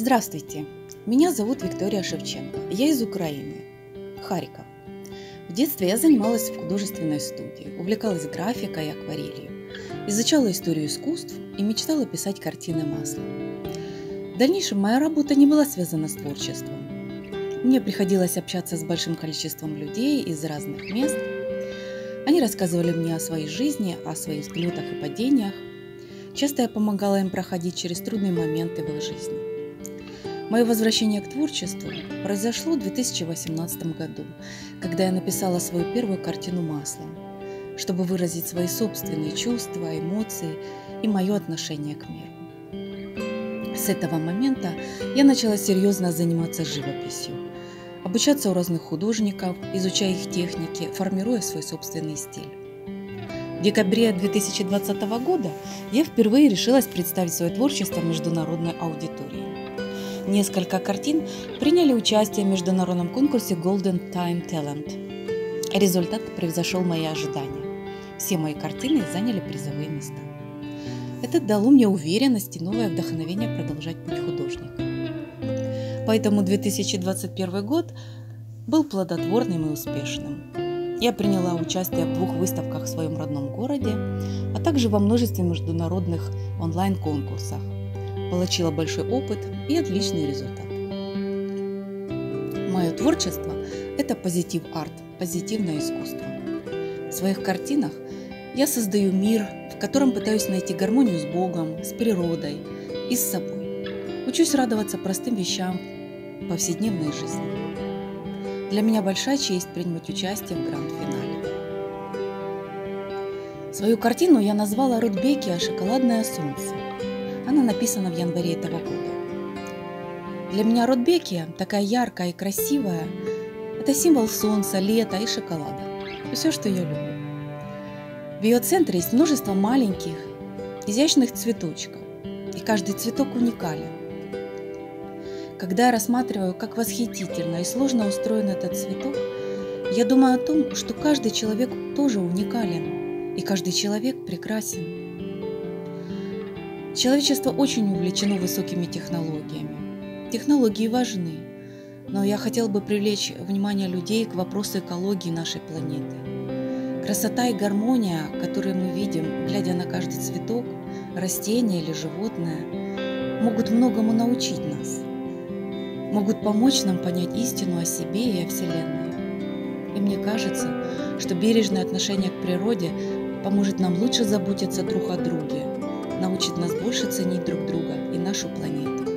Здравствуйте, меня зовут Виктория Шевченко, я из Украины, Харьков. В детстве я занималась в художественной студии, увлекалась графикой и акварелью, изучала историю искусств и мечтала писать картины маслом. В дальнейшем моя работа не была связана с творчеством. Мне приходилось общаться с большим количеством людей из разных мест. Они рассказывали мне о своей жизни, о своих взлетах и падениях. Часто я помогала им проходить через трудные моменты в их жизни. Мое возвращение к творчеству произошло в 2018 году, когда я написала свою первую картину маслом, чтобы выразить свои собственные чувства, эмоции и мое отношение к миру. С этого момента я начала серьезно заниматься живописью, обучаться у разных художников, изучая их техники, формируя свой собственный стиль. В декабре 2020 года я впервые решилась представить свое творчество международной аудитории. Несколько картин приняли участие в международном конкурсе Golden Time Talent. Результат превзошел мои ожидания. Все мои картины заняли призовые места. Это дало мне уверенность и новое вдохновение продолжать путь художника. Поэтому 2021 год был плодотворным и успешным. Я приняла участие в 2 выставках в своем родном городе, а также во множестве международных онлайн-конкурсах. Получила большой опыт и отличный результат. Мое творчество – это позитив-арт, позитивное искусство. В своих картинах я создаю мир, в котором пытаюсь найти гармонию с Богом, с природой и с собой. Учусь радоваться простым вещам в повседневной жизни. Для меня большая честь принимать участие в гранд-финале. Свою картину я назвала «Рудбекия. Шоколадное солнце». Она написана в январе этого года. Для меня Рудбекия, такая яркая и красивая, это символ солнца, лета и шоколада. Все, что я люблю. В ее центре есть множество маленьких, изящных цветочков, и каждый цветок уникален. Когда я рассматриваю, как восхитительно и сложно устроен этот цветок, я думаю о том, что каждый человек тоже уникален, и каждый человек прекрасен. Человечество очень увлечено высокими технологиями. Технологии важны, но я хотела бы привлечь внимание людей к вопросу экологии нашей планеты. Красота и гармония, которые мы видим, глядя на каждый цветок, растение или животное, могут многому научить нас, могут помочь нам понять истину о себе и о Вселенной. И мне кажется, что бережное отношение к природе поможет нам лучше заботиться друг о друге, научит нас больше ценить друг друга и нашу планету.